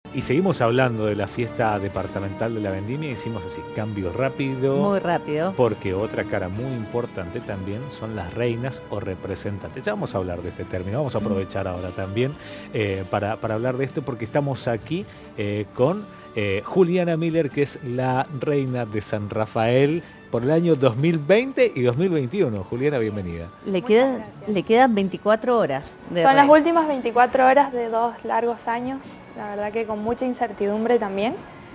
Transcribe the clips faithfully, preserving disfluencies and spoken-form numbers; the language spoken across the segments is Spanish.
Y seguimos hablando de la fiesta departamental de la vendimia, hicimos así, cambio rápido. Muy rápido. Porque otra cara muy importante también son las reinas o representantes. Ya vamos a hablar de este término, vamos a aprovechar ahora también eh, para, para hablar de esto, porque estamos aquí eh, con eh, Juliana Miller, que es la reina de San Rafael por el año dos mil veinte y dos mil veintiuno. Juliana, bienvenida. Le, queda, le quedan veinticuatro horas. De Son reina. las últimas veinticuatro horas de dos largos años, la verdad que con mucha incertidumbre también,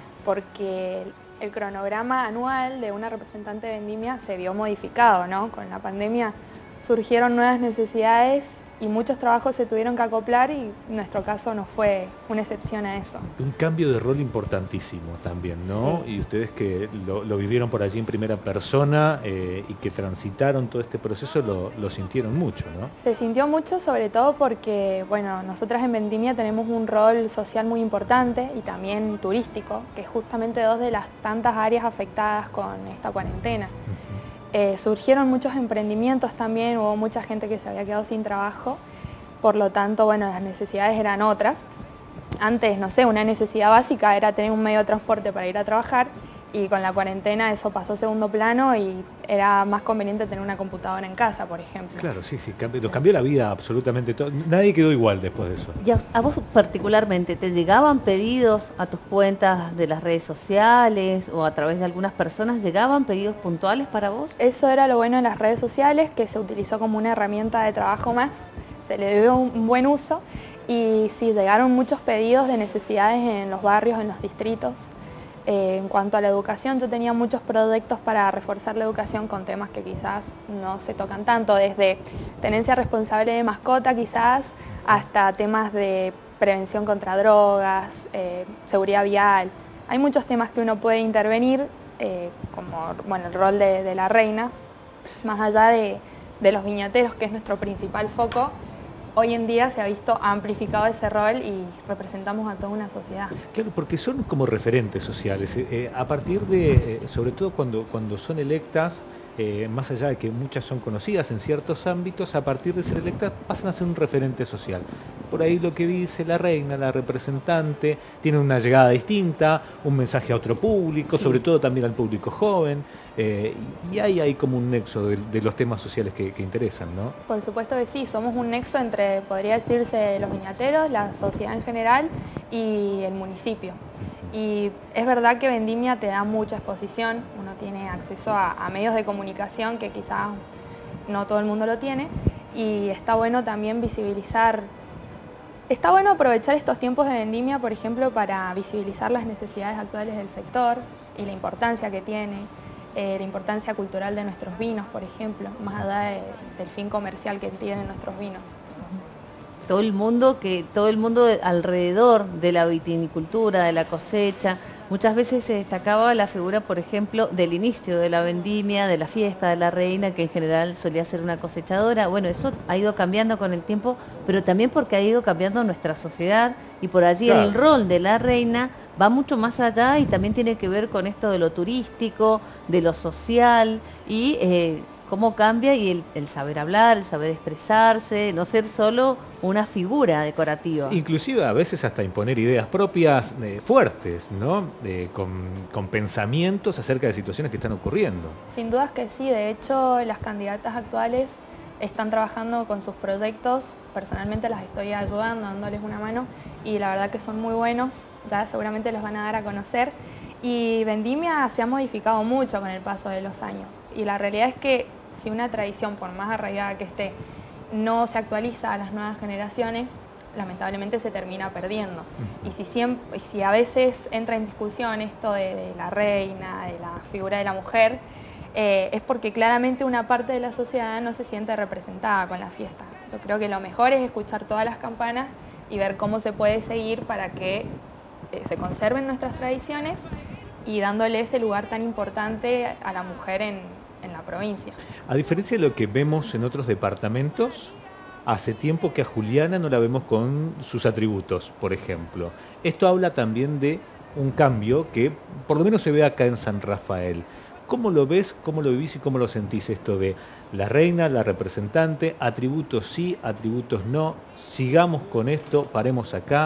porque el cronograma anual de una representante de vendimia se vio modificado, ¿no? Con la pandemia surgieron nuevas necesidades y muchos trabajos se tuvieron que acoplar y nuestro caso no fue una excepción a eso. Un cambio de rol importantísimo también, ¿no? Sí. Y ustedes que lo, lo vivieron por allí en primera persona eh, y que transitaron todo este proceso, lo, lo sintieron mucho, ¿no? Se sintió mucho, sobre todo porque, bueno, nosotras en Vendimia tenemos un rol social muy importante y también turístico, que es justamente dos de las tantas áreas afectadas con esta cuarentena. Eh, surgieron muchos emprendimientos también, hubo mucha gente que se había quedado sin trabajo, por lo tanto, bueno, las necesidades eran otras. Antes, no sé, una necesidad básica era tener un medio de transporte para ir a trabajar y con la cuarentena eso pasó a segundo plano y era más conveniente tener una computadora en casa, por ejemplo. Claro, sí, sí, cambió, nos cambió la vida absolutamente todo. Nadie quedó igual después de eso. Y a, a vos particularmente, ¿te llegaban pedidos a tus cuentas de las redes sociales o a través de algunas personas? ¿Llegaban pedidos puntuales para vos? Eso era lo bueno de las redes sociales, que se utilizó como una herramienta de trabajo más, se le dio un buen uso y sí, llegaron muchos pedidos de necesidades en los barrios, en los distritos. Eh, en cuanto a la educación, yo tenía muchos proyectos para reforzar la educación con temas que quizás no se tocan tanto, desde tenencia responsable de mascota quizás, hasta temas de prevención contra drogas, eh, seguridad vial. Hay muchos temas que uno puede intervenir, eh, como bueno, el rol de, de la reina, más allá de, de los viñateros, que es nuestro principal foco. Hoy en día se ha visto amplificado ese rol y representamos a toda una sociedad. Claro, porque son como referentes sociales. Eh, eh, a partir de, eh, sobre todo cuando, cuando son electas, eh, más allá de que muchas son conocidas en ciertos ámbitos, a partir de ser electas pasan a ser un referente social. Por ahí lo que dice la reina, la representante, tiene una llegada distinta, un mensaje a otro público, sí, sobre todo también al público joven, eh, y ahí hay como un nexo de, de los temas sociales que, que interesan, ¿no? Por supuesto que sí, somos un nexo entre, podría decirse, los viñateros, la sociedad en general y el municipio. Y es verdad que Vendimia te da mucha exposición, uno tiene acceso a, a medios de comunicación que quizás no todo el mundo lo tiene, y está bueno también visibilizar, está bueno aprovechar estos tiempos de Vendimia, por ejemplo, para visibilizar las necesidades actuales del sector y la importancia que tiene, eh, la importancia cultural de nuestros vinos, por ejemplo, más allá de, del fin comercial que tienen nuestros vinos. Todo el mundo que todo el mundo alrededor de la vitinicultura, de la cosecha, muchas veces se destacaba la figura, por ejemplo, del inicio de la vendimia, de la fiesta de la reina, que en general solía ser una cosechadora. Bueno, eso ha ido cambiando con el tiempo, pero también porque ha ido cambiando nuestra sociedad y por allí claro, el rol de la reina va mucho más allá y también tiene que ver con esto de lo turístico, de lo social y eh, cómo cambia y el, el saber hablar, el saber expresarse, no ser solo una figura decorativa. Inclusive a veces hasta imponer ideas propias eh, fuertes, ¿no? Eh, con, con pensamientos acerca de situaciones que están ocurriendo. Sin dudas que sí, de hecho las candidatas actuales están trabajando con sus proyectos, personalmente las estoy ayudando, dándoles una mano y la verdad que son muy buenos, ya seguramente los van a dar a conocer. Y Vendimia se ha modificado mucho con el paso de los años y la realidad es que si una tradición, por más arraigada que esté, no se actualiza a las nuevas generaciones, lamentablemente se termina perdiendo. Y si, siempre, si a veces entra en discusión esto de, de la reina, de la figura de la mujer, eh, es porque claramente una parte de la sociedad no se siente representada con la fiesta. Yo creo que lo mejor es escuchar todas las campanas y ver cómo se puede seguir para que eh, se conserven nuestras tradiciones y dándole ese lugar tan importante a la mujer en, en la provincia. A diferencia de lo que vemos en otros departamentos, hace tiempo que a Juliana no la vemos con sus atributos, por ejemplo. Esto habla también de un cambio que por lo menos se ve acá en San Rafael. ¿Cómo lo ves, cómo lo vivís y cómo lo sentís esto de la reina, la representante, atributos sí, atributos no, sigamos con esto, paremos acá?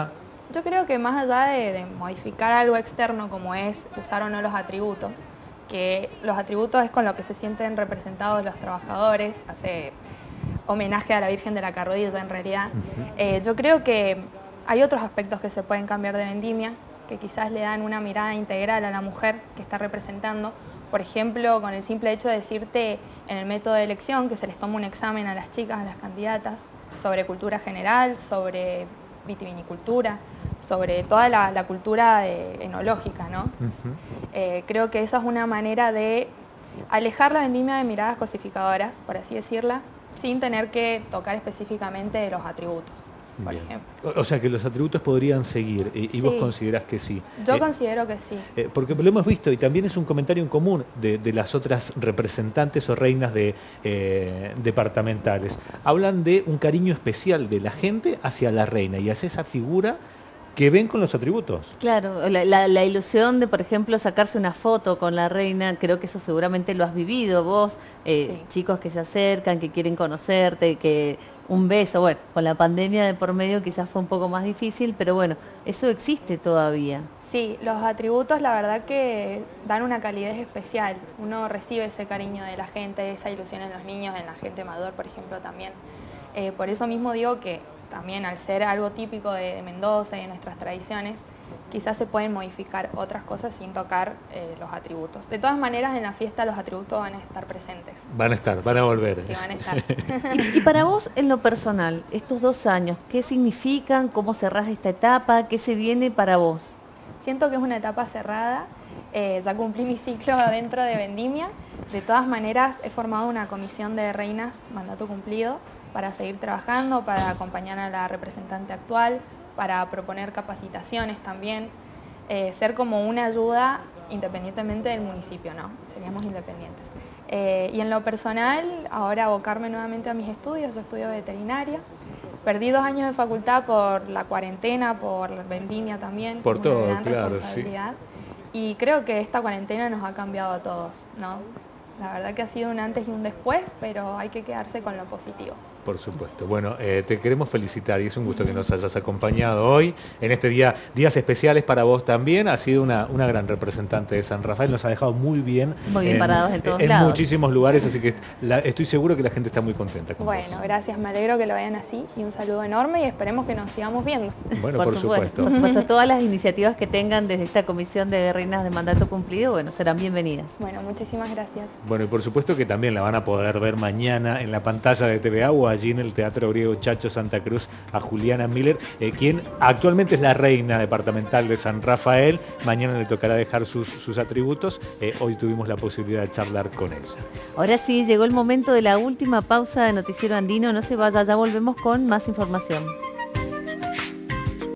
Yo creo que más allá de, de modificar algo externo como es usar o no los atributos, que los atributos es con lo que se sienten representados los trabajadores, hace homenaje a la Virgen de la Carrodilla en realidad. Uh-huh. eh, yo creo que hay otros aspectos que se pueden cambiar de vendimia, que quizás le dan una mirada integral a la mujer que está representando. Por ejemplo, con el simple hecho de decirte en el método de elección que se les toma un examen a las chicas, a las candidatas, sobre cultura general, sobre vitivinicultura, sobre toda la, la cultura de, enológica, ¿no? Uh-huh. eh, creo que esa es una manera de alejar la vendimia de miradas cosificadoras, por así decirla, sin tener que tocar específicamente los atributos, por Bien. ejemplo. O sea que los atributos podrían seguir, y, y sí. vos considerás que sí. Yo eh, considero que sí. Eh, porque lo hemos visto, y también es un comentario en común de, de las otras representantes o reinas de, eh, departamentales. Hablan de un cariño especial de la gente hacia la reina y hacia esa figura que ven con los atributos. Claro, la, la, la ilusión de, por ejemplo, sacarse una foto con la reina, creo que eso seguramente lo has vivido vos, eh, sí. Chicos que se acercan, que quieren conocerte, que un beso, bueno, con la pandemia de por medio quizás fue un poco más difícil, pero bueno, eso existe todavía. Sí, los atributos la verdad que dan una calidez especial, uno recibe ese cariño de la gente, esa ilusión en los niños, en la gente mayor, por ejemplo, también. Eh, por eso mismo digo que también al ser algo típico de, de Mendoza y de nuestras tradiciones, quizás se pueden modificar otras cosas sin tocar eh, los atributos. De todas maneras, en la fiesta los atributos van a estar presentes. Van a estar, van a volver. Sí, van a estar. Y, y para vos, en lo personal, estos dos años, ¿qué significan? ¿Cómo cerrás esta etapa? ¿Qué se viene para vos? Siento que es una etapa cerrada. Eh, ya cumplí mi ciclo dentro de Vendimia. De todas maneras, he formado una comisión de reinas, mandato cumplido, para seguir trabajando, para acompañar a la representante actual, para proponer capacitaciones también, eh, ser como una ayuda independientemente del municipio, ¿no? Seríamos independientes. Eh, y en lo personal, ahora abocarme nuevamente a mis estudios, yo estudio veterinaria. Perdí dos años de facultad por la cuarentena, por la vendimia también. Por todo, una gran claro, responsabilidad. Sí. Y creo que esta cuarentena nos ha cambiado a todos, ¿no? La verdad que ha sido un antes y un después, pero hay que quedarse con lo positivo. Por supuesto. Bueno, eh, te queremos felicitar y es un gusto que nos hayas acompañado hoy en este día, días especiales para vos también. Has sido una, una gran representante de San Rafael, nos ha dejado muy bien. Muy bien en, parados en todos en lados. En muchísimos lugares, así que la, estoy seguro que la gente está muy contenta con Bueno, vos. Gracias, me alegro que lo vean así y un saludo enorme y esperemos que nos sigamos viendo. Bueno, por, por supuesto. supuesto. Por supuesto, todas las iniciativas que tengan desde esta comisión de reinas de mandato cumplido, bueno, serán bienvenidas. Bueno, muchísimas gracias. Bueno, y por supuesto que también la van a poder ver mañana en la pantalla de T V A o allí en el Teatro Griego Chacho Santa Cruz a Juliana Miller, eh, quien actualmente es la reina departamental de San Rafael. Mañana le tocará dejar sus, sus atributos. Eh, hoy tuvimos la posibilidad de charlar con ella. Ahora sí, llegó el momento de la última pausa de Noticiero Andino. No se vaya, ya volvemos con más información.